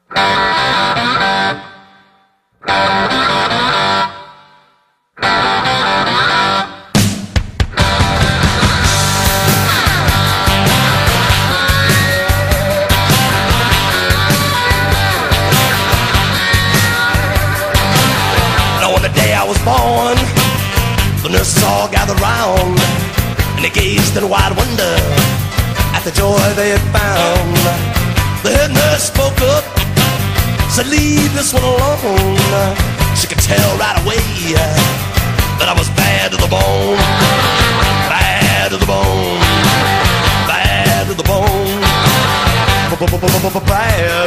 Born, the nurses all gathered round, and they gazed in wide wonder at the joy they had found. The head nurse spoke up, said, "Leave this one alone." She could tell right away that I was bad to the bone, bad to the bone, bad to the bone, bad, bad,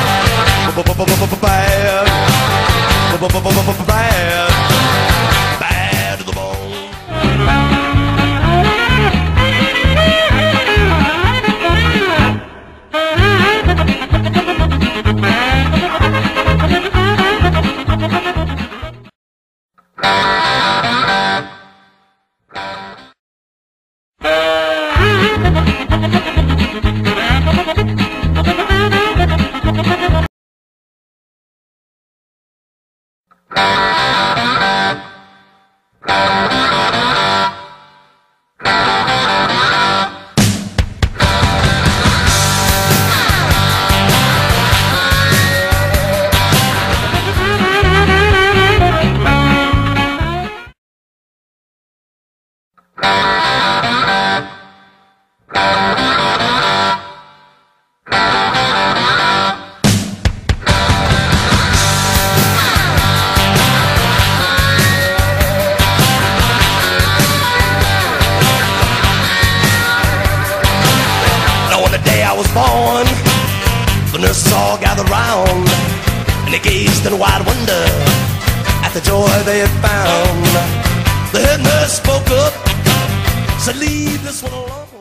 bad. Bad to the bone. Born, the nurses all gathered round, and they gazed in wide wonder at the joy they had found. The head nurse spoke up, said, "Leave this one alone."